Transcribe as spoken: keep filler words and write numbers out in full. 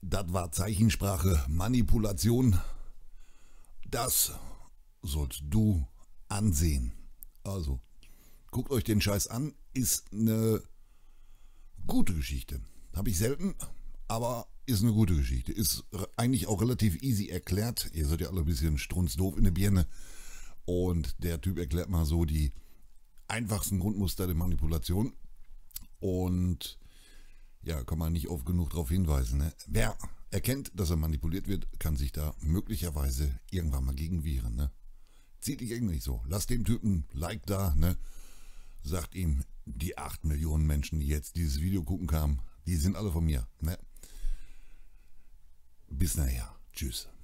Das war Zeichensprache, Manipulation. Das sollst du ansehen. Also, guckt euch den Scheiß an. Ist eine gute Geschichte. Habe ich selten, aber ist eine gute Geschichte. Ist eigentlich auch relativ easy erklärt. Ihr seid ja alle ein bisschen strunzdoof in der Birne. Und der Typ erklärt mal so die einfachsten Grundmuster der Manipulation. Und ja, kann man nicht oft genug darauf hinweisen. Ne? Wer erkennt, dass er manipuliert wird, kann sich da möglicherweise irgendwann mal gegen wehren. Ne? Zieht dich irgendwie nicht so. Lasst dem Typen ein Like da. Ne? Sagt ihm, die acht Millionen Menschen, die jetzt dieses Video gucken kamen, die sind alle von mir. Ne? Bis nachher. Tschüss.